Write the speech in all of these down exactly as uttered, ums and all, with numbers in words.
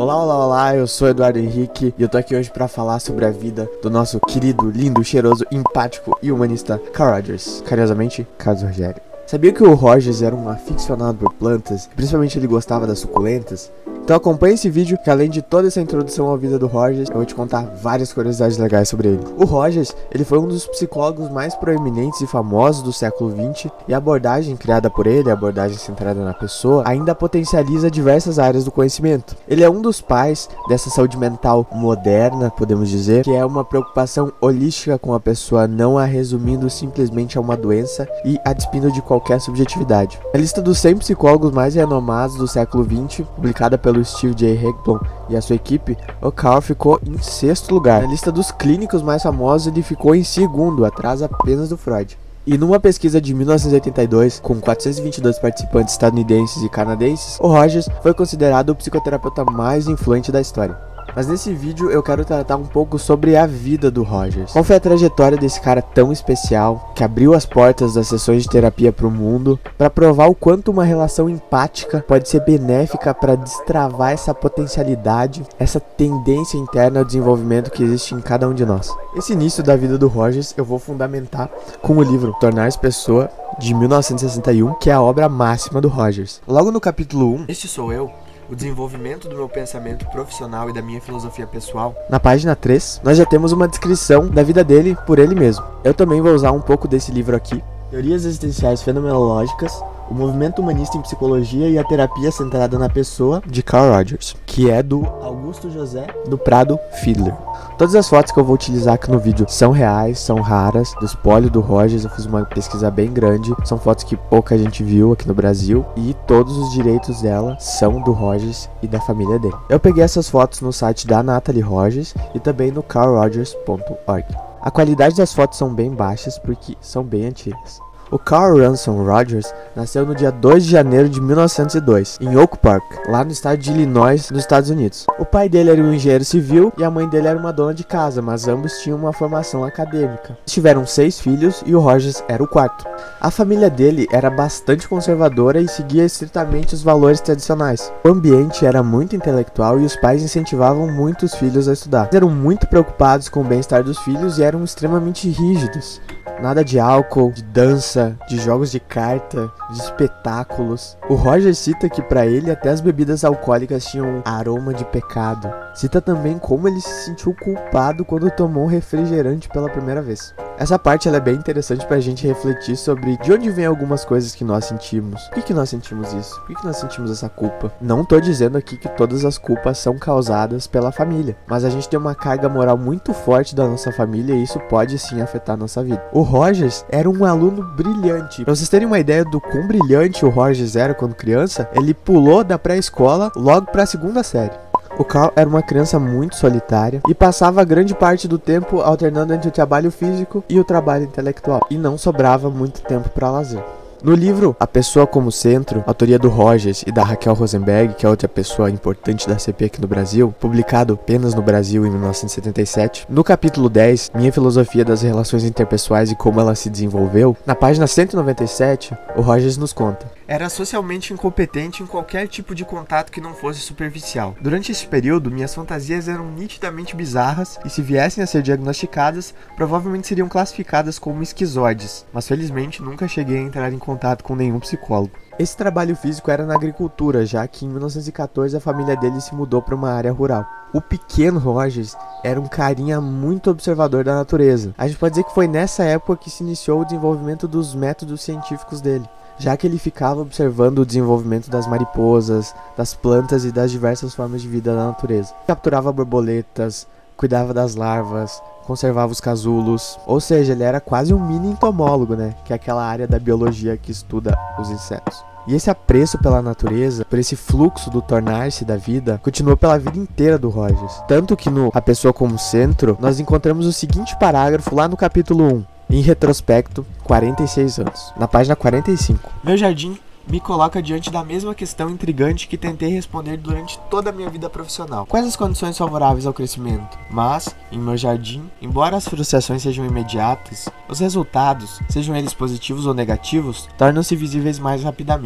Olá, olá, olá, eu sou Eduardo Henrique e eu tô aqui hoje pra falar sobre a vida do nosso querido, lindo, cheiroso, empático e humanista Carl Rogers, carinhosamente, Carlos Rogério. Sabia que o Rogers era um aficionado por plantas, e principalmente ele gostava das suculentas? Então acompanhe esse vídeo que, além de toda essa introdução à vida do Rogers, eu vou te contar várias curiosidades legais sobre ele. O Rogers, ele foi um dos psicólogos mais proeminentes e famosos do século vinte, e a abordagem criada por ele, a abordagem centrada na pessoa, ainda potencializa diversas áreas do conhecimento. Ele é um dos pais dessa saúde mental moderna, podemos dizer, que é uma preocupação holística com a pessoa, não a resumindo simplesmente a uma doença e a despindo de qualquer subjetividade. A lista dos cem psicólogos mais renomados do século vinte, publicada pelo pelo Steve J. Hegblom e a sua equipe, o Carl ficou em sexto lugar. Na lista dos clínicos mais famosos, ele ficou em segundo, atrás apenas do Freud. E numa pesquisa de mil novecentos e oitenta e dois, com quatrocentos e vinte e dois participantes estadunidenses e canadenses, o Rogers foi considerado o psicoterapeuta mais influente da história. Mas nesse vídeo eu quero tratar um pouco sobre a vida do Rogers. Qual foi a trajetória desse cara tão especial, que abriu as portas das sessões de terapia para o mundo, para provar o quanto uma relação empática pode ser benéfica para destravar essa potencialidade, essa tendência interna ao desenvolvimento que existe em cada um de nós. Esse início da vida do Rogers eu vou fundamentar com o livro Tornar-se Pessoa, de mil novecentos e sessenta e um, que é a obra máxima do Rogers. Logo no capítulo um, Este Sou Eu, o desenvolvimento do meu pensamento profissional e da minha filosofia pessoal, na página três, nós já temos uma descrição da vida dele por ele mesmo. Eu também vou usar um pouco desse livro aqui, Teorias Existenciais Fenomenológicas, o movimento humanista em psicologia e a terapia centrada na pessoa, de Carl Rogers, que é do Augusto José do Prado Fiedler. Todas as fotos que eu vou utilizar aqui no vídeo são reais, são raras, do espólio do Rogers. Eu fiz uma pesquisa bem grande, são fotos que pouca gente viu aqui no Brasil, e todos os direitos dela são do Rogers e da família dele. Eu peguei essas fotos no site da Natalie Rogers e também no carl rogers ponto org. A qualidade das fotos são bem baixas porque são bem antigas. O Carl Ransom Rogers nasceu no dia dois de janeiro de mil novecentos e dois, em Oak Park, lá no estado de Illinois, nos Estados Unidos. O pai dele era um engenheiro civil e a mãe dele era uma dona de casa, mas ambos tinham uma formação acadêmica. Eles tiveram seis filhos e o Rogers era o quarto. A família dele era bastante conservadora e seguia estritamente os valores tradicionais. O ambiente era muito intelectual e os pais incentivavam muito os filhos a estudar. Eles eram muito preocupados com o bem-estar dos filhos e eram extremamente rígidos. Nada de álcool, de dança, de jogos de carta, de espetáculos. O Rogers cita que para ele até as bebidas alcoólicas tinham um aroma de pecado. Cita também como ele se sentiu culpado quando tomou um refrigerante pela primeira vez. Essa parte ela é bem interessante pra gente refletir sobre de onde vem algumas coisas que nós sentimos. Por que, que nós sentimos isso? Por que, que nós sentimos essa culpa? Não tô dizendo aqui que todas as culpas são causadas pela família, mas a gente tem uma carga moral muito forte da nossa família e isso pode sim afetar a nossa vida. O Rogers era um aluno brilhante. Pra vocês terem uma ideia do quão brilhante o Rogers era quando criança, ele pulou da pré-escola logo pra segunda série. O Carl era uma criança muito solitária e passava grande parte do tempo alternando entre o trabalho físico e o trabalho intelectual, e não sobrava muito tempo para lazer. No livro A Pessoa como Centro, autoria do Rogers e da Raquel Rosenberg, que é outra pessoa importante da C P aqui no Brasil, publicado apenas no Brasil em mil novecentos e setenta e sete, no capítulo dez, Minha Filosofia das Relações Interpessoais e Como Ela se Desenvolveu, na página cento e noventa e sete, o Rogers nos conta: Era socialmente incompetente em qualquer tipo de contato que não fosse superficial. Durante esse período, minhas fantasias eram nitidamente bizarras e, se viessem a ser diagnosticadas, provavelmente seriam classificadas como esquizoides, mas felizmente nunca cheguei a entrar em contato com nenhum psicólogo. Esse trabalho físico era na agricultura, já que em mil novecentos e quatorze a família dele se mudou para uma área rural. O pequeno Rogers era um carinha muito observador da natureza. A gente pode dizer que foi nessa época que se iniciou o desenvolvimento dos métodos científicos dele, já que ele ficava observando o desenvolvimento das mariposas, das plantas e das diversas formas de vida da natureza. Capturava borboletas, cuidava das larvas, conservava os casulos, ou seja, ele era quase um mini entomólogo, né? Que é aquela área da biologia que estuda os insetos. E esse apreço pela natureza, por esse fluxo do tornar-se da vida, continuou pela vida inteira do Rogers. Tanto que no A Pessoa como Centro, nós encontramos o seguinte parágrafo lá no capítulo um. Em retrospecto, quarenta e seis anos, na página quarenta e cinco. Meu jardim me coloca diante da mesma questão intrigante que tentei responder durante toda a minha vida profissional. Quais as condições favoráveis ao crescimento? Mas, em meu jardim, embora as frustrações sejam imediatas, os resultados, sejam eles positivos ou negativos, tornam-se visíveis mais rapidamente.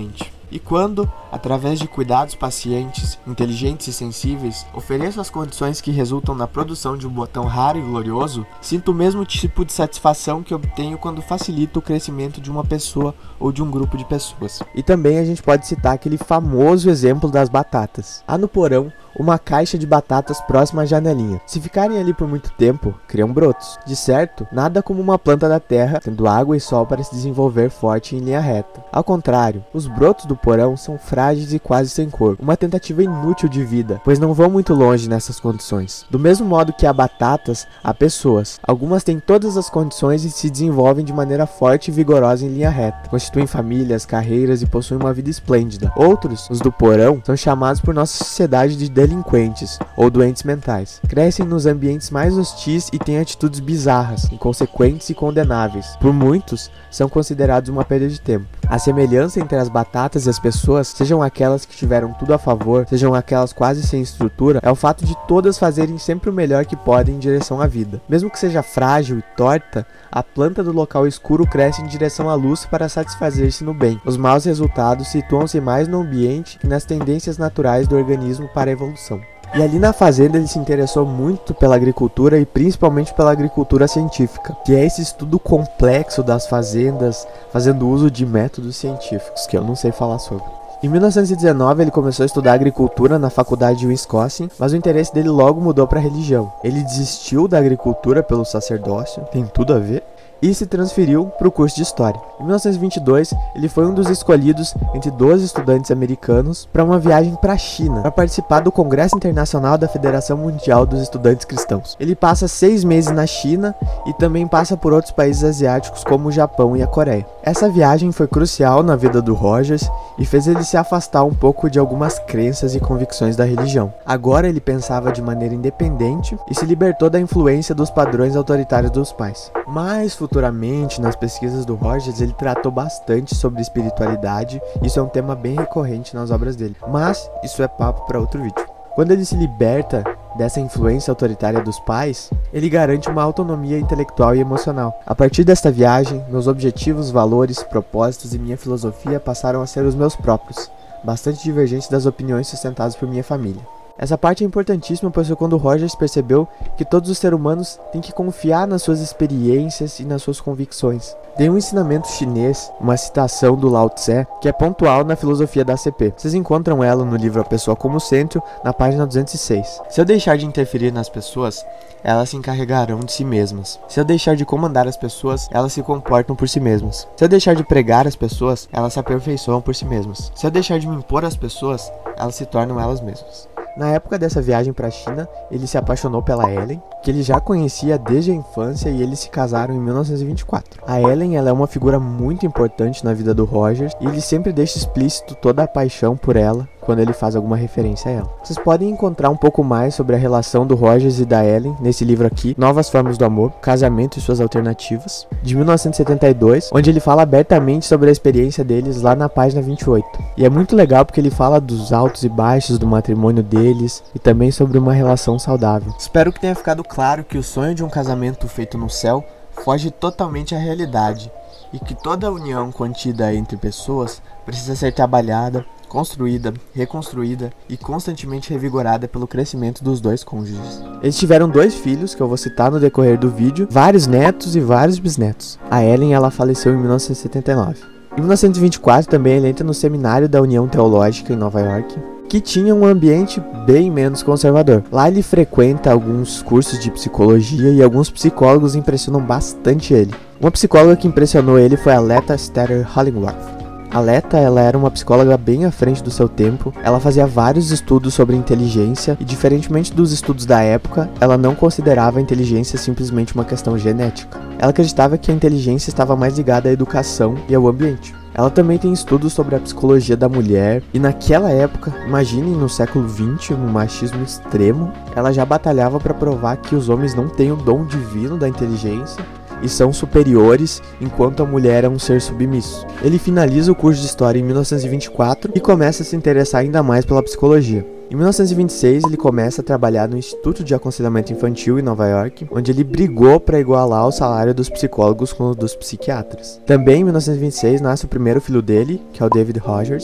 E quando, através de cuidados pacientes, inteligentes e sensíveis, ofereço as condições que resultam na produção de um botão raro e glorioso, sinto o mesmo tipo de satisfação que obtenho quando facilito o crescimento de uma pessoa ou de um grupo de pessoas. E também a gente pode citar aquele famoso exemplo das batatas. Há no porão uma caixa de batatas próxima à janelinha. Se ficarem ali por muito tempo, criam brotos. De certo, nada como uma planta da terra tendo água e sol para se desenvolver forte em linha reta. Ao contrário, os brotos do porão são frágeis e quase sem cor, uma tentativa inútil de vida, pois não vão muito longe nessas condições. Do mesmo modo que há batatas, há pessoas. Algumas têm todas as condições e se desenvolvem de maneira forte e vigorosa em linha reta, constituem famílias, carreiras e possuem uma vida esplêndida. Outros, os do porão, são chamados por nossa sociedade de delinquentes ou doentes mentais. Crescem nos ambientes mais hostis e têm atitudes bizarras, inconsequentes e condenáveis. Por muitos, são considerados uma perda de tempo. A semelhança entre as batatas e as pessoas, sejam aquelas que tiveram tudo a favor, sejam aquelas quase sem estrutura, é o fato de todas fazerem sempre o melhor que podem em direção à vida. Mesmo que seja frágil e torta, a planta do local escuro cresce em direção à luz para satisfazer-se no bem. Os maus resultados situam-se mais no ambiente que nas tendências naturais do organismo para a evolução. E ali na fazenda ele se interessou muito pela agricultura e principalmente pela agricultura científica, que é esse estudo complexo das fazendas, fazendo uso de métodos científicos, que eu não sei falar sobre. Em mil novecentos e dezenove ele começou a estudar agricultura na faculdade de Wisconsin, mas o interesse dele logo mudou para a religião. Ele desistiu da agricultura pelo sacerdócio, tem tudo a ver, e se transferiu para o curso de História. Em mil novecentos e vinte e dois, ele foi um dos escolhidos entre doze estudantes americanos para uma viagem para a China, para participar do Congresso Internacional da Federação Mundial dos Estudantes Cristãos. Ele passa seis meses na China e também passa por outros países asiáticos como o Japão e a Coreia. Essa viagem foi crucial na vida do Rogers e fez ele se afastar um pouco de algumas crenças e convicções da religião. Agora ele pensava de maneira independente e se libertou da influência dos padrões autoritários dos pais. Mas futuramente, nas pesquisas do Rogers, ele tratou bastante sobre espiritualidade. Isso é um tema bem recorrente nas obras dele. Mas isso é papo para outro vídeo. Quando ele se liberta dessa influência autoritária dos pais, ele garante uma autonomia intelectual e emocional. A partir desta viagem, meus objetivos, valores, propósitos e minha filosofia passaram a ser os meus próprios, bastante divergentes das opiniões sustentadas por minha família. Essa parte é importantíssima, pois foi quando Rogers percebeu que todos os seres humanos têm que confiar nas suas experiências e nas suas convicções. Tem um ensinamento chinês, uma citação do Lao Tse, que é pontual na filosofia da A C P. Vocês encontram ela no livro A Pessoa como Centro, na página duzentos e seis. Se eu deixar de interferir nas pessoas, elas se encarregarão de si mesmas. Se eu deixar de comandar as pessoas, elas se comportam por si mesmas. Se eu deixar de pregar as pessoas, elas se aperfeiçoam por si mesmas. Se eu deixar de me impor às pessoas, elas se tornam elas mesmas. Na época dessa viagem para a China, ele se apaixonou pela Ellen, que ele já conhecia desde a infância, e eles se casaram em mil novecentos e vinte e quatro. A Ellen, ela é uma figura muito importante na vida do Rogers, e ele sempre deixa explícito toda a paixão por ela quando ele faz alguma referência a ela. Vocês podem encontrar um pouco mais sobre a relação do Rogers e da Ellen nesse livro aqui, Novas Formas do Amor, Casamento e Suas Alternativas, de mil novecentos e setenta e dois, onde ele fala abertamente sobre a experiência deles lá na página vinte e oito. E é muito legal porque ele fala dos altos e baixos do matrimônio deles e também sobre uma relação saudável. Espero que tenha ficado claro que o sonho de um casamento feito no céu foge totalmente à realidade e que toda união contida entre pessoas precisa ser trabalhada, construída, reconstruída e constantemente revigorada pelo crescimento dos dois cônjuges. Eles tiveram dois filhos, que eu vou citar no decorrer do vídeo, vários netos e vários bisnetos. A Ellen, ela faleceu em mil novecentos e setenta e nove. Em mil novecentos e vinte e quatro também ele entra no Seminário da União Teológica em Nova York, que tinha um ambiente bem menos conservador. Lá ele frequenta alguns cursos de psicologia e alguns psicólogos impressionam bastante ele. Uma psicóloga que impressionou ele foi a Letta Stetter Hollingworth. A Letta, ela era uma psicóloga bem à frente do seu tempo, ela fazia vários estudos sobre inteligência e, diferentemente dos estudos da época, ela não considerava a inteligência simplesmente uma questão genética. Ela acreditava que a inteligência estava mais ligada à educação e ao ambiente. Ela também tem estudos sobre a psicologia da mulher, e naquela época, imaginem no século vinte, no machismo extremo, ela já batalhava para provar que os homens não têm o dom divino da inteligência e são superiores, enquanto a mulher é um ser submisso. Ele finaliza o curso de História em mil novecentos e vinte e quatro e começa a se interessar ainda mais pela psicologia. Em mil novecentos e vinte e seis, ele começa a trabalhar no Instituto de Aconselhamento Infantil em Nova York, onde ele brigou para igualar o salário dos psicólogos com o dos psiquiatras. Também em mil novecentos e vinte e seis nasce o primeiro filho dele, que é o David Rogers,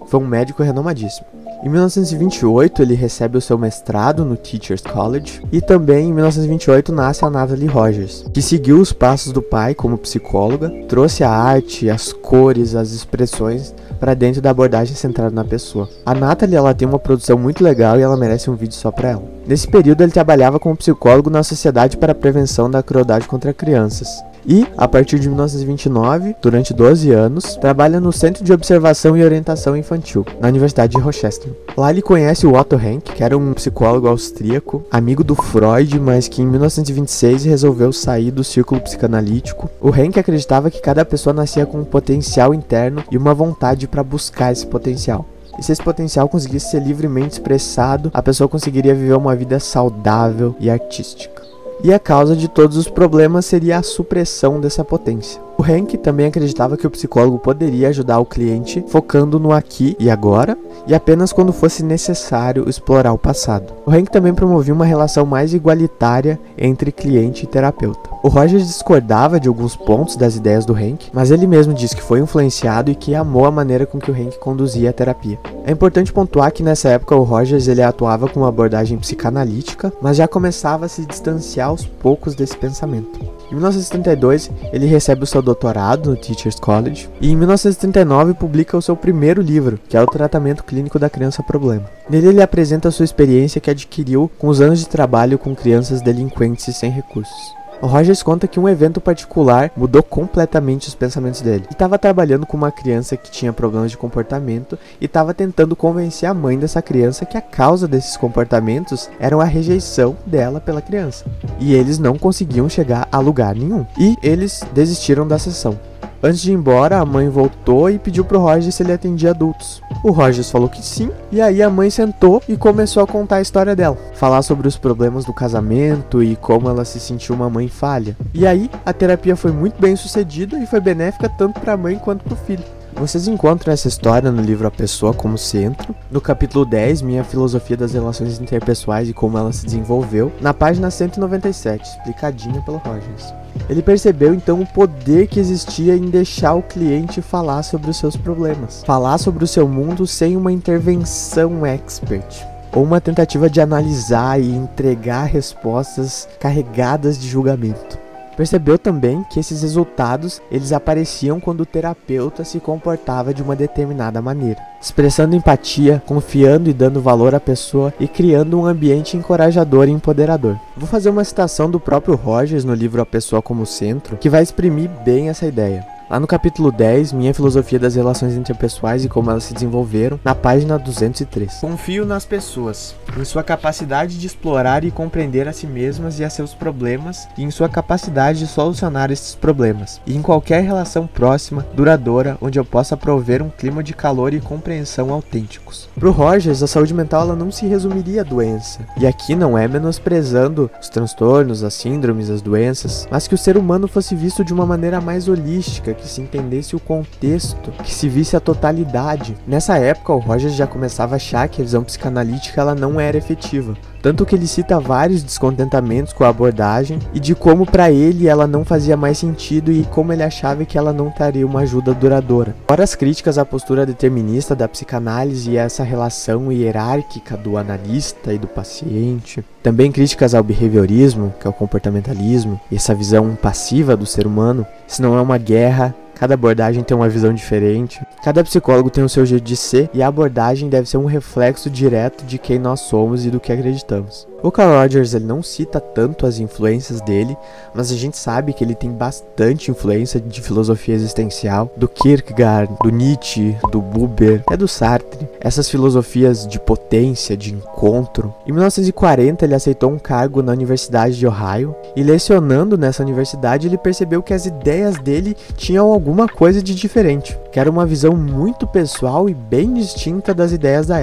foi um médico renomadíssimo. Em mil novecentos e vinte e oito, ele recebe o seu mestrado no Teachers College, e também em mil novecentos e vinte e oito nasce a Natalie Rogers, que seguiu os passos do pai como psicóloga, trouxe a arte, as cores, as expressões para dentro da abordagem centrada na pessoa. A Natalie, ela tem uma produção muito legal e ela merece um vídeo só para ela. Nesse período, ele trabalhava como psicólogo na Sociedade para a Prevenção da Crueldade contra Crianças. E, a partir de mil novecentos e vinte e nove, durante doze anos, trabalha no Centro de Observação e Orientação Infantil, na Universidade de Rochester. Lá ele conhece o Otto Rank, que era um psicólogo austríaco, amigo do Freud, mas que em mil novecentos e vinte e seis resolveu sair do círculo psicanalítico. O Rank acreditava que cada pessoa nascia com um potencial interno e uma vontade para buscar esse potencial. E se esse potencial conseguisse ser livremente expressado, a pessoa conseguiria viver uma vida saudável e artística. E a causa de todos os problemas seria a supressão dessa potência. O Rank também acreditava que o psicólogo poderia ajudar o cliente focando no aqui e agora, e apenas quando fosse necessário explorar o passado. O Rank também promovia uma relação mais igualitária entre cliente e terapeuta. O Rogers discordava de alguns pontos das ideias do Rank, mas ele mesmo disse que foi influenciado e que amou a maneira com que o Rank conduzia a terapia. É importante pontuar que nessa época o Rogers ele atuava com uma abordagem psicanalítica, mas já começava a se distanciar aos poucos desse pensamento. Em mil novecentos e trinta e dois, ele recebe o seu doutorado no Teachers College e em mil novecentos e trinta e nove publica o seu primeiro livro, que é o Tratamento Clínico da Criança Problema. Nele ele apresenta a sua experiência que adquiriu com os anos de trabalho com crianças delinquentes e sem recursos. O Rogers conta que um evento particular mudou completamente os pensamentos dele. Ele estava trabalhando com uma criança que tinha problemas de comportamento e estava tentando convencer a mãe dessa criança que a causa desses comportamentos era a rejeição dela pela criança. E eles não conseguiam chegar a lugar nenhum. E eles desistiram da sessão. Antes de ir embora, a mãe voltou e pediu pro Rogers se ele atendia adultos. O Rogers falou que sim, e aí a mãe sentou e começou a contar a história dela. Falar sobre os problemas do casamento e como ela se sentiu uma mãe falha. E aí, a terapia foi muito bem sucedida e foi benéfica tanto para a mãe quanto para o filho. Vocês encontram essa história no livro A Pessoa como Centro, no capítulo dez, Minha Filosofia das Relações Interpessoais e Como Ela se Desenvolveu, na página cento e noventa e sete, explicadinha pelo Rogers. Ele percebeu então o poder que existia em deixar o cliente falar sobre os seus problemas, falar sobre o seu mundo sem uma intervenção expert, ou uma tentativa de analisar e entregar respostas carregadas de julgamento. Percebeu também que esses resultados eles apareciam quando o terapeuta se comportava de uma determinada maneira, expressando empatia, confiando e dando valor à pessoa e criando um ambiente encorajador e empoderador. Vou fazer uma citação do próprio Rogers no livro A Pessoa como Centro, que vai exprimir bem essa ideia. Lá no capítulo dez, Minha Filosofia das Relações Interpessoais e Como Elas se Desenvolveram, na página duzentos e três. Confio nas pessoas, em sua capacidade de explorar e compreender a si mesmas e a seus problemas, e em sua capacidade de solucionar esses problemas, e em qualquer relação próxima, duradoura, onde eu possa prover um clima de calor e compreensão autênticos. Pro Rogers, a saúde mental ela não se resumiria à doença, e aqui não é menosprezando os transtornos, as síndromes, as doenças, mas que o ser humano fosse visto de uma maneira mais holística, que se entendesse o contexto, que se visse a totalidade. Nessa época, o Rogers já começava a achar que a visão psicanalítica ela não era efetiva, tanto que ele cita vários descontentamentos com a abordagem e de como para ele ela não fazia mais sentido e como ele achava que ela não traria uma ajuda duradoura. Fora as críticas à postura determinista da psicanálise e essa relação hierárquica do analista e do paciente, também críticas ao behaviorismo, que é o comportamentalismo, e essa visão passiva do ser humano. Isso não é uma guerra, cada abordagem tem uma visão diferente, cada psicólogo tem o seu jeito de ser e a abordagem deve ser um reflexo direto de quem nós somos e do que acreditamos. O Carl Rogers ele não cita tanto as influências dele, mas a gente sabe que ele tem bastante influência de filosofia existencial, do Kierkegaard, do Nietzsche, do Buber, até do Sartre. Essas filosofias de potência, de encontro. Em mil novecentos e quarenta ele aceitou um cargo na Universidade de Ohio e lecionando nessa universidade ele percebeu que as ideias dele tinham alguma coisa de diferente, que era uma visão muito pessoal e bem distinta das ideias da época.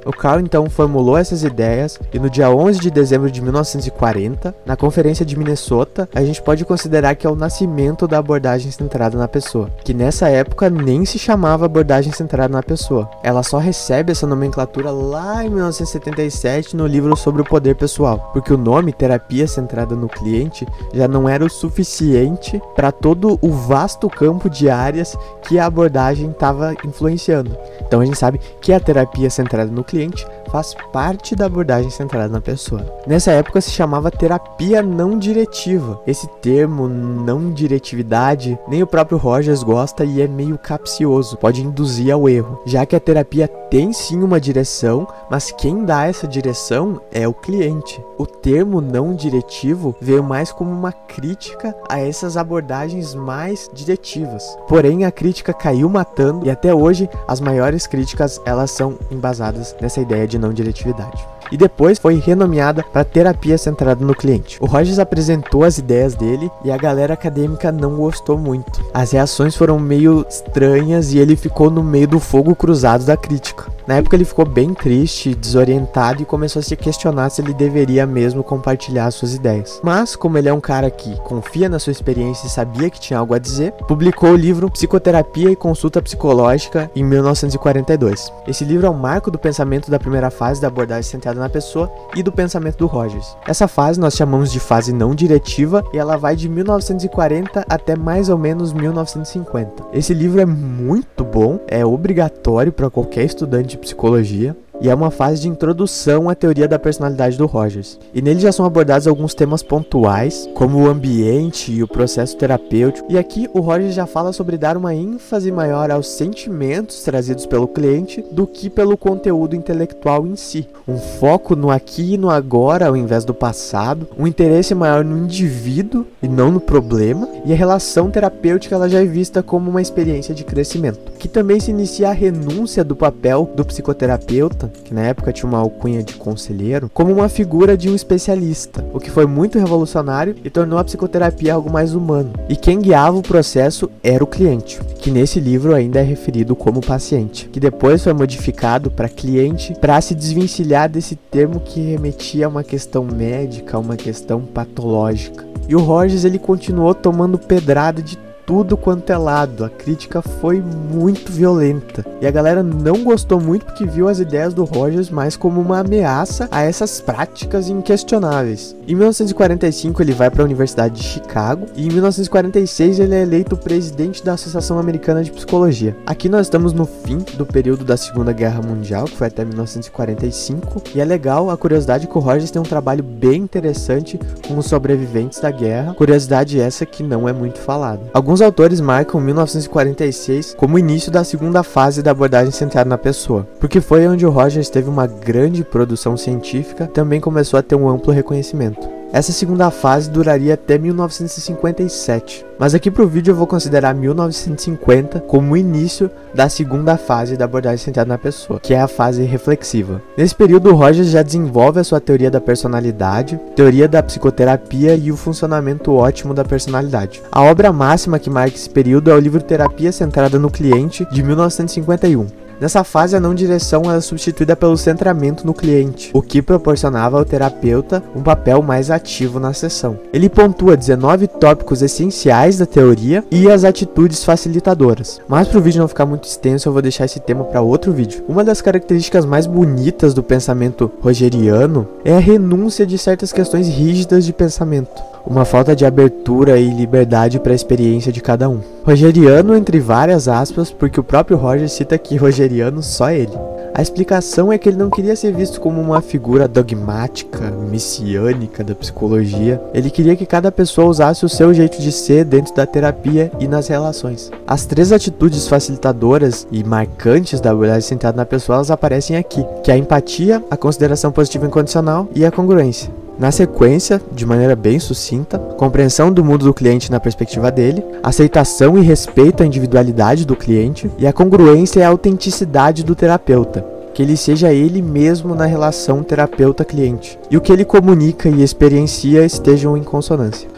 O Carl então formulou essas ideias e no dia onze de dezembro de mil novecentos e quarenta, na Conferência de Minnesota, a gente pode considerar que é o nascimento da abordagem centrada na pessoa, que nessa época nem se chamava abordagem centrada na pessoa. Ela só recebe essa nomenclatura lá em mil novecentos e setenta e sete no livro sobre o poder pessoal, porque o nome terapia centrada no cliente já não era o suficiente para todo o vasto campo de áreas que a abordagem estava influenciando. Então a gente sabe que a terapia centrada no cliente faz parte da abordagem centrada na pessoa. Nessa época se chamava terapia não diretiva. Esse termo, não diretividade, nem o próprio Rogers gosta e é meio capcioso, pode induzir ao erro, já que a terapia tem sim uma direção, mas quem dá essa direção é o cliente. O termo não diretivo veio mais como uma crítica a essas abordagens mais diretivas. Porém, a crítica caiu matando e até hoje as maiores críticas elas são embasadas nessa ideia de não diretividade. E depois foi renomeada para terapia centrada no cliente. O Rogers apresentou as ideias dele e a galera acadêmica não gostou muito. As reações foram meio estranhas e ele ficou no meio do fogo cruzado da crítica. Na época ele ficou bem triste, desorientado e começou a se questionar se ele deveria mesmo compartilhar suas ideias. Mas, como ele é um cara que confia na sua experiência e sabia que tinha algo a dizer, publicou o livro Psicoterapia e Consulta Psicológica em mil novecentos e quarenta e dois. Esse livro é um marco do pensamento da primeira fase da abordagem centrada na pessoa e do pensamento do Rogers. Essa fase nós chamamos de fase não diretiva e ela vai de mil novecentos e quarenta até mais ou menos mil novecentos e cinquenta. Esse livro é muito bom, é obrigatório para qualquer estudante de psicologia. E é uma fase de introdução à teoria da personalidade do Rogers. E nele já são abordados alguns temas pontuais, como o ambiente e o processo terapêutico. E aqui o Rogers já fala sobre dar uma ênfase maior aos sentimentos trazidos pelo cliente do que pelo conteúdo intelectual em si. Um foco no aqui e no agora ao invés do passado, um interesse maior no indivíduo e não no problema. E a relação terapêutica ela já é vista como uma experiência de crescimento. Que também se inicia a renúncia do papel do psicoterapeuta, que na época tinha uma alcunha de conselheiro, como uma figura de um especialista, o que foi muito revolucionário e tornou a psicoterapia algo mais humano. E quem guiava o processo era o cliente, que nesse livro ainda é referido como paciente, que depois foi modificado para cliente para se desvencilhar desse termo que remetia a uma questão médica, a uma questão patológica. E o Rogers ele continuou tomando pedrada de tudo quanto é lado, a crítica foi muito violenta e a galera não gostou muito porque viu as ideias do Rogers mais como uma ameaça a essas práticas inquestionáveis. Em mil novecentos e quarenta e cinco ele vai para a Universidade de Chicago e em mil novecentos e quarenta e seis ele é eleito presidente da Associação Americana de Psicologia. Aqui nós estamos no fim do período da Segunda Guerra Mundial, que foi até mil novecentos e quarenta e cinco, e é legal a curiosidade que o Rogers tem um trabalho bem interessante com os sobreviventes da guerra, curiosidade essa que não é muito falada. Alguns Alguns autores marcam mil novecentos e quarenta e seis como o início da segunda fase da abordagem centrada na pessoa, porque foi onde o Rogers teve uma grande produção científica e também começou a ter um amplo reconhecimento. Essa segunda fase duraria até mil novecentos e cinquenta e sete, mas aqui pro vídeo eu vou considerar mil novecentos e cinquenta como o início da segunda fase da abordagem centrada na pessoa, que é a fase reflexiva. Nesse período o Rogers já desenvolve a sua teoria da personalidade, teoria da psicoterapia e o funcionamento ótimo da personalidade. A obra máxima que marca esse período é o livro Terapia Centrada no Cliente, de mil novecentos e cinquenta e um. Nessa fase, a não direção era substituída pelo centramento no cliente, o que proporcionava ao terapeuta um papel mais ativo na sessão. Ele pontua dezenove tópicos essenciais da teoria e as atitudes facilitadoras. Mas para o vídeo não ficar muito extenso, eu vou deixar esse tema para outro vídeo. Uma das características mais bonitas do pensamento rogeriano é a renúncia de certas questões rígidas de pensamento, uma falta de abertura e liberdade para a experiência de cada um. Rogeriano entre várias aspas, porque o próprio Rogers cita que rogeriano só ele. A explicação é que ele não queria ser visto como uma figura dogmática, messiânica da psicologia. Ele queria que cada pessoa usasse o seu jeito de ser dentro da terapia e nas relações. As três atitudes facilitadoras e marcantes da abordagem centrada na pessoa elas aparecem aqui, que é a empatia, a consideração positiva incondicional e a congruência. Na sequência, de maneira bem sucinta, compreensão do mundo do cliente na perspectiva dele, aceitação e respeito à individualidade do cliente e a congruência e a autenticidade do terapeuta, que ele seja ele mesmo na relação terapeuta-cliente e o que ele comunica e experiencia estejam em consonância.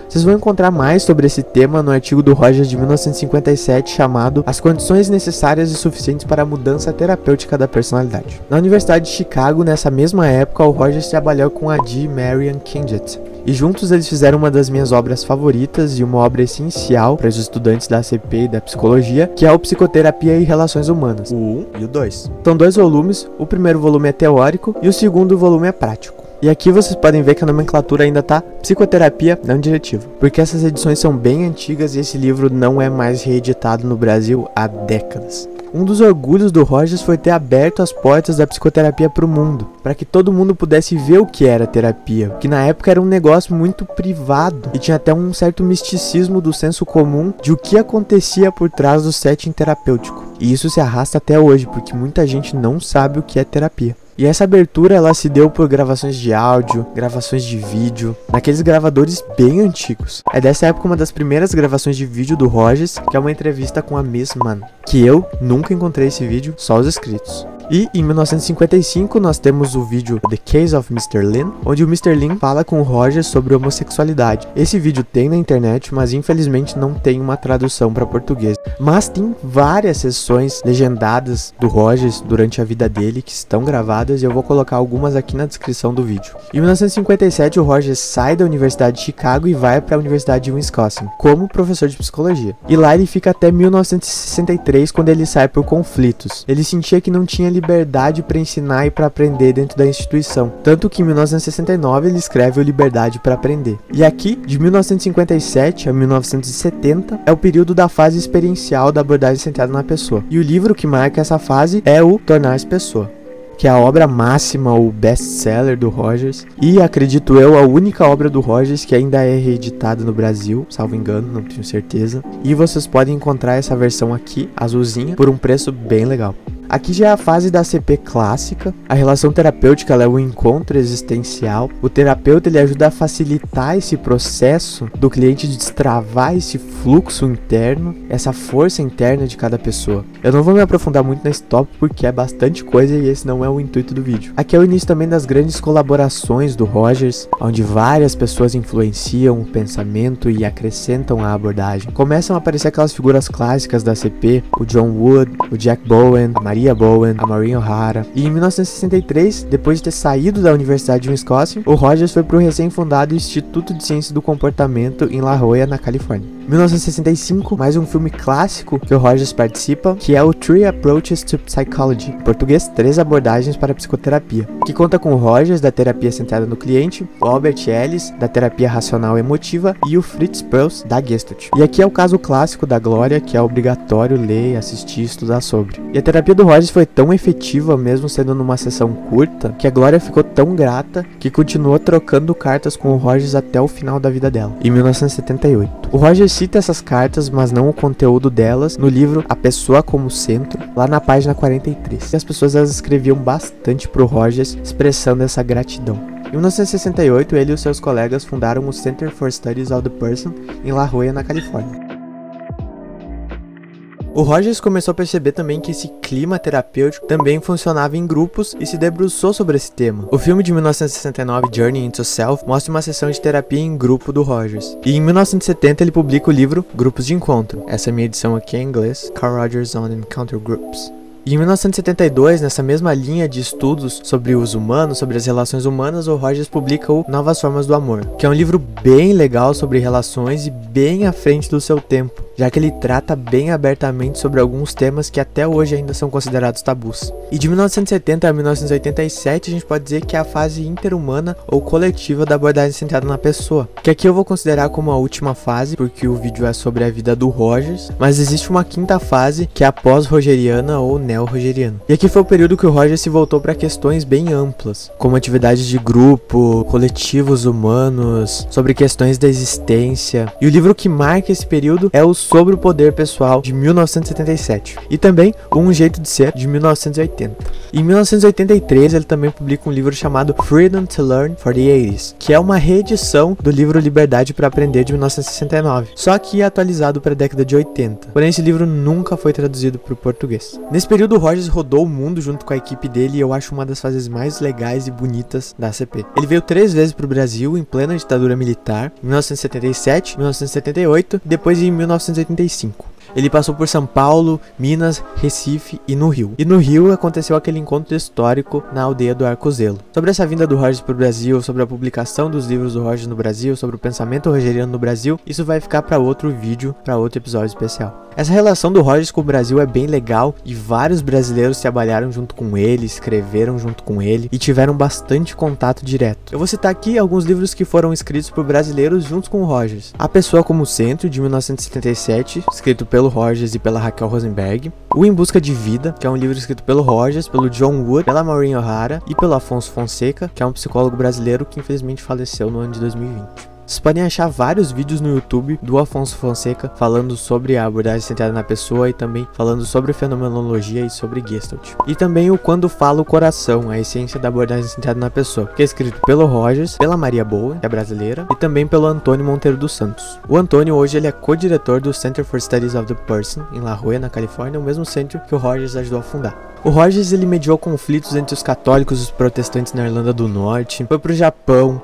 Vocês vão encontrar mais sobre esse tema no artigo do Rogers de mil novecentos e cinquenta e sete chamado As Condições Necessárias e Suficientes para a Mudança Terapêutica da Personalidade. Na Universidade de Chicago, nessa mesma época, o Rogers trabalhou com a G. Marian Kingett. E juntos eles fizeram uma das minhas obras favoritas e uma obra essencial para os estudantes da C P e da psicologia, que é o Psicoterapia e Relações Humanas, o um e o dois. São dois volumes, o primeiro volume é teórico e o segundo volume é prático. E aqui vocês podem ver que a nomenclatura ainda tá psicoterapia não diretiva, porque essas edições são bem antigas e esse livro não é mais reeditado no Brasil há décadas. Um dos orgulhos do Rogers foi ter aberto as portas da psicoterapia para o mundo, para que todo mundo pudesse ver o que era terapia, que na época era um negócio muito privado e tinha até um certo misticismo do senso comum de o que acontecia por trás do setting terapêutico. E isso se arrasta até hoje, porque muita gente não sabe o que é terapia. E essa abertura ela se deu por gravações de áudio, gravações de vídeo, naqueles gravadores bem antigos. É dessa época uma das primeiras gravações de vídeo do Rogers, que é uma entrevista com a Miss Mann, que eu nunca encontrei esse vídeo, só os escritos. E em mil novecentos e cinquenta e cinco nós temos o vídeo The Case of mister Lin, onde o mister Lin fala com o Rogers sobre homossexualidade. Esse vídeo tem na internet, mas infelizmente não tem uma tradução para português. Mas tem várias sessões legendadas do Rogers durante a vida dele que estão gravadas e eu vou colocar algumas aqui na descrição do vídeo. Em mil novecentos e cinquenta e sete o Rogers sai da Universidade de Chicago e vai para a Universidade de Wisconsin como professor de psicologia. E lá ele fica até mil novecentos e sessenta e três, quando ele sai por conflitos. Ele sentia que não tinha liberdade para ensinar e para aprender dentro da instituição, tanto que em mil novecentos e sessenta e nove ele escreve o Liberdade para Aprender. E aqui, de mil novecentos e cinquenta e sete a mil novecentos e setenta, é o período da fase experiencial da abordagem centrada na pessoa. E o livro que marca essa fase é o Tornar-se Pessoa, que é a obra máxima, o best-seller do Rogers, e acredito eu, a única obra do Rogers que ainda é reeditada no Brasil, salvo engano, não tenho certeza. E vocês podem encontrar essa versão aqui, azulzinha, por um preço bem legal. Aqui já é a fase da C P clássica. A relação terapêutica ela é o encontro existencial. O terapeuta ele ajuda a facilitar esse processo do cliente de destravar esse fluxo interno, essa força interna de cada pessoa. Eu não vou me aprofundar muito nesse tópico porque é bastante coisa e esse não é o intuito do vídeo. Aqui é o início também das grandes colaborações do Rogers, onde várias pessoas influenciam o pensamento e acrescentam a abordagem. Começam a aparecer aquelas figuras clássicas da C P, o John Wood, o Jack Bowen, a Maria Bowen, a Maureen O'Hara. E em mil novecentos e sessenta e três, depois de ter saído da Universidade de Wisconsin, o Rogers foi para o recém-fundado Instituto de Ciências do Comportamento em La Jolla, na Califórnia. mil novecentos e sessenta e cinco, mais um filme clássico que o Rogers participa, que é o Three Approaches to Psychology, em português, Três Abordagens para a Psicoterapia, que conta com o Rogers, da terapia centrada no cliente, o Albert Ellis, da terapia racional emotiva, e o Fritz Perls, da Gestalt. E aqui é o caso clássico da Glória, que é obrigatório ler, assistir e estudar sobre. E a terapia do Rogers foi tão efetiva, mesmo sendo numa sessão curta, que a Glória ficou tão grata que continuou trocando cartas com o Rogers até o final da vida dela, em mil novecentos e setenta e oito. O Rogers cita essas cartas, mas não o conteúdo delas, no livro A Pessoa como Centro, lá na página quarenta e três. E as pessoas elas escreviam bastante pro Rogers, expressando essa gratidão. Em mil novecentos e sessenta e oito, ele e os seus colegas fundaram o Center for Studies of the Person, em La Jolla, na Califórnia. O Rogers começou a perceber também que esse clima terapêutico também funcionava em grupos e se debruçou sobre esse tema. O filme de mil novecentos e sessenta e nove, Journey into Self, mostra uma sessão de terapia em grupo do Rogers. E em mil novecentos e setenta ele publica o livro Grupos de Encontro. Essa é a minha edição aqui em inglês, Carl Rogers on Encounter Groups. E em mil novecentos e setenta e dois, nessa mesma linha de estudos sobre os humanos, sobre as relações humanas, o Rogers publica o Novas Formas do Amor, que é um livro bem legal sobre relações e bem à frente do seu tempo, já que ele trata bem abertamente sobre alguns temas que até hoje ainda são considerados tabus. E de mil novecentos e setenta a mil novecentos e oitenta e sete a gente pode dizer que é a fase interhumana ou coletiva da abordagem centrada na pessoa, que aqui eu vou considerar como a última fase, porque o vídeo é sobre a vida do Rogers, mas existe uma quinta fase que é a pós-rogeriana ou neo-rogeriana. E aqui foi o período que o Rogers se voltou para questões bem amplas, como atividades de grupo, coletivos humanos, sobre questões da existência. E o livro que marca esse período é Os sobre o poder pessoal de mil novecentos e setenta e sete e também o Um Jeito de Ser de mil novecentos e oitenta. Em mil novecentos e oitenta e três ele também publica um livro chamado Freedom to Learn for the eighties, que é uma reedição do livro Liberdade para Aprender de mil novecentos e sessenta e nove, só que atualizado para a década de oitenta. Porém esse livro nunca foi traduzido para o português. Nesse período o Rogers rodou o mundo junto com a equipe dele e eu acho uma das fases mais legais e bonitas da A C P. Ele veio três vezes para o Brasil em plena ditadura militar, em mil novecentos e setenta e sete, mil novecentos e setenta e oito e depois em mil novecentos e oitenta e cinco. Ele passou por São Paulo, Minas, Recife e no Rio. E no Rio aconteceu aquele encontro histórico na aldeia do Arcozelo. Sobre essa vinda do Rogers para o Brasil, sobre a publicação dos livros do Rogers no Brasil, sobre o pensamento rogeriano no Brasil, isso vai ficar para outro vídeo, para outro episódio especial. Essa relação do Rogers com o Brasil é bem legal e vários brasileiros trabalharam junto com ele, escreveram junto com ele e tiveram bastante contato direto. Eu vou citar aqui alguns livros que foram escritos por brasileiros junto com o Rogers. A Pessoa como Centro, de mil novecentos e setenta e sete, escrito pelo Rogers e pela Raquel Rosenberg. O Em Busca de Vida, que é um livro escrito pelo Rogers, pelo John Wood, pela Maureen O'Hara e pelo Afonso Fonseca, que é um psicólogo brasileiro que infelizmente faleceu no ano de dois mil e vinte. Vocês podem achar vários vídeos no YouTube do Afonso Fonseca falando sobre a abordagem centrada na pessoa e também falando sobre fenomenologia e sobre Gestalt. E também o Quando Fala o Coração, a essência da abordagem centrada na pessoa, que é escrito pelo Rogers, pela Maria Boa, que é brasileira, e também pelo Antônio Monteiro dos Santos. O Antônio hoje ele é co-diretor do Center for Studies of the Person, em La Jolla, na Califórnia, o mesmo centro que o Rogers ajudou a fundar. O Rogers ele mediou conflitos entre os católicos e os protestantes na Irlanda do Norte, foi pro Japão,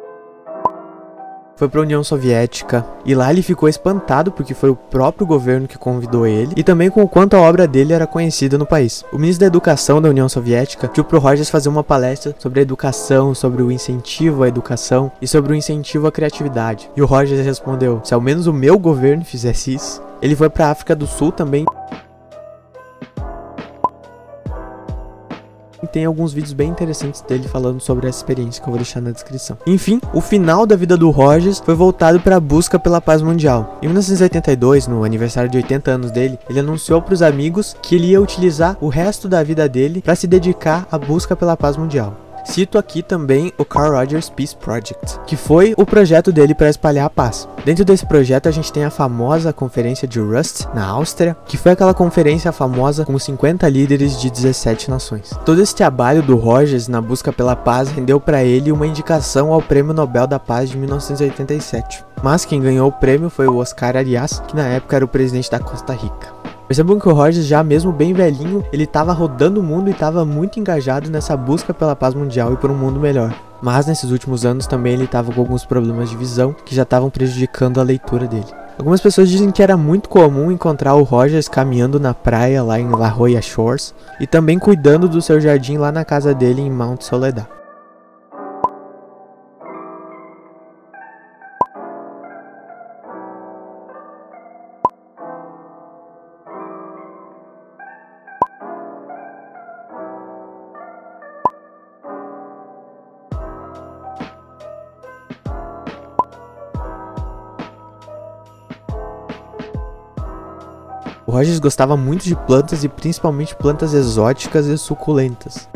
foi para a União Soviética, e lá ele ficou espantado porque foi o próprio governo que convidou ele, e também com o quanto a obra dele era conhecida no país. O ministro da Educação da União Soviética pediu pro Rogers fazer uma palestra sobre a educação, sobre o incentivo à educação e sobre o incentivo à criatividade. E o Rogers respondeu: se ao menos o meu governo fizesse isso. Ele foi para a África do Sul também. Tem alguns vídeos bem interessantes dele falando sobre essa experiência que eu vou deixar na descrição. Enfim, o final da vida do Rogers foi voltado para a busca pela paz mundial. Em mil novecentos e oitenta e dois, no aniversário de oitenta anos dele, ele anunciou para os amigos que ele ia utilizar o resto da vida dele para se dedicar à busca pela paz mundial. Cito aqui também o Carl Rogers Peace Project, que foi o projeto dele para espalhar a paz. Dentro desse projeto a gente tem a famosa conferência de Rust, na Áustria, que foi aquela conferência famosa com cinquenta líderes de dezessete nações. Todo esse trabalho do Rogers na busca pela paz rendeu para ele uma indicação ao Prêmio Nobel da Paz de mil novecentos e oitenta e sete. Mas quem ganhou o prêmio foi o Oscar Arias, que na época era o presidente da Costa Rica. Percebam que o Rogers, já mesmo bem velhinho, ele estava rodando o mundo e estava muito engajado nessa busca pela paz mundial e por um mundo melhor. Mas nesses últimos anos também ele estava com alguns problemas de visão que já estavam prejudicando a leitura dele. Algumas pessoas dizem que era muito comum encontrar o Rogers caminhando na praia lá em La Jolla Shores e também cuidando do seu jardim lá na casa dele em Mount Soledad. O Rogers gostava muito de plantas e principalmente plantas exóticas e suculentas.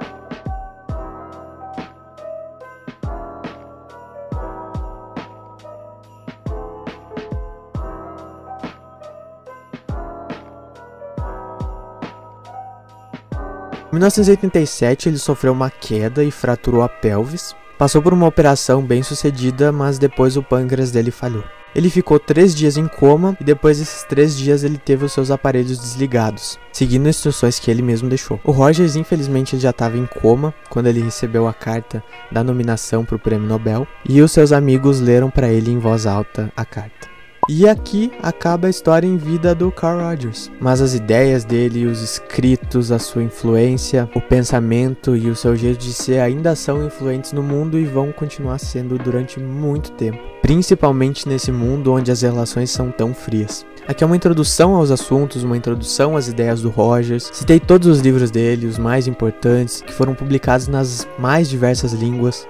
Em mil novecentos e oitenta e sete ele sofreu uma queda e fraturou a pelvis. Passou por uma operação bem sucedida, mas depois o pâncreas dele falhou. Ele ficou três dias em coma e depois desses três dias ele teve os seus aparelhos desligados, seguindo instruções que ele mesmo deixou. O Rogers, infelizmente, ele já estava em coma quando ele recebeu a carta da nominação para o Prêmio Nobel e os seus amigos leram para ele em voz alta a carta. E aqui acaba a história em vida do Carl Rogers. Mas as ideias dele, os escritos, a sua influência, o pensamento e o seu jeito de ser ainda são influentes no mundo e vão continuar sendo durante muito tempo. Principalmente nesse mundo onde as relações são tão frias. Aqui é uma introdução aos assuntos, uma introdução às ideias do Rogers. Citei todos os livros dele, os mais importantes, que foram publicados nas mais diversas línguas.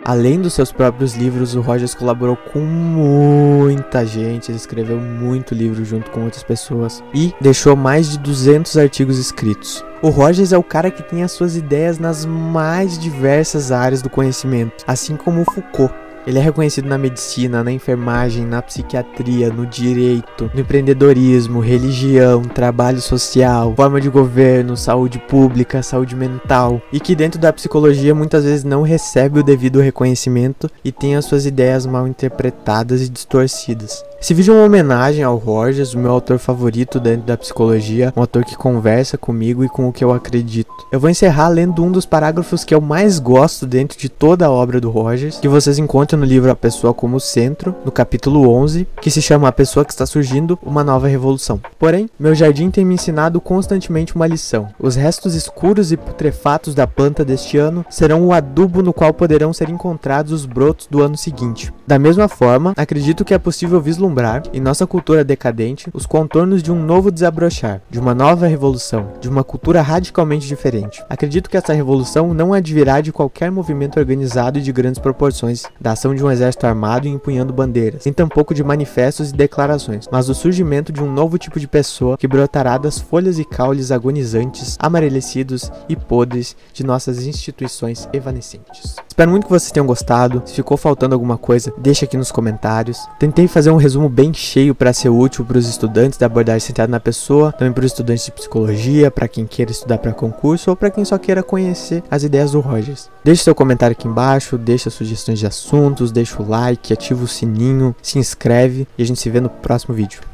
Além dos seus próprios livros, o Rogers colaborou com muita gente, ele escreveu muito livro junto com outras pessoas e deixou mais de duzentos artigos escritos. O Rogers é o cara que tem as suas ideias nas mais diversas áreas do conhecimento, assim como o Foucault. Ele é reconhecido na medicina, na enfermagem, na psiquiatria, no direito, no empreendedorismo, religião, trabalho social, forma de governo, saúde pública, saúde mental, e que dentro da psicologia muitas vezes não recebe o devido reconhecimento e tem as suas ideias mal interpretadas e distorcidas. Esse vídeo é uma homenagem ao Rogers, o meu autor favorito dentro da psicologia, um autor que conversa comigo e com o que eu acredito. Eu vou encerrar lendo um dos parágrafos que eu mais gosto dentro de toda a obra do Rogers, que vocês encontram no livro A Pessoa como Centro, no capítulo onze, que se chama A Pessoa que está surgindo, uma nova revolução. Porém, meu jardim tem me ensinado constantemente uma lição. Os restos escuros e putrefatos da planta deste ano serão o adubo no qual poderão ser encontrados os brotos do ano seguinte. Da mesma forma, acredito que é possível vislumbrar em nossa cultura decadente os contornos de um novo desabrochar, de uma nova revolução, de uma cultura radicalmente diferente. Acredito que essa revolução não advirá de qualquer movimento organizado e de grandes proporções, da ação de um exército armado e empunhando bandeiras, nem tampouco de manifestos e declarações, mas do surgimento de um novo tipo de pessoa que brotará das folhas e caules agonizantes, amarelecidos e podres de nossas instituições evanescentes. Espero muito que vocês tenham gostado. Se ficou faltando alguma coisa, deixa aqui nos comentários. Tentei fazer um resumo bem cheio para ser útil para os estudantes da abordagem centrada na pessoa, também para os estudantes de psicologia, para quem queira estudar para concurso ou para quem só queira conhecer as ideias do Rogers. Deixe seu comentário aqui embaixo, deixa sugestões de assuntos, deixa o like, ativa o sininho, se inscreve e a gente se vê no próximo vídeo.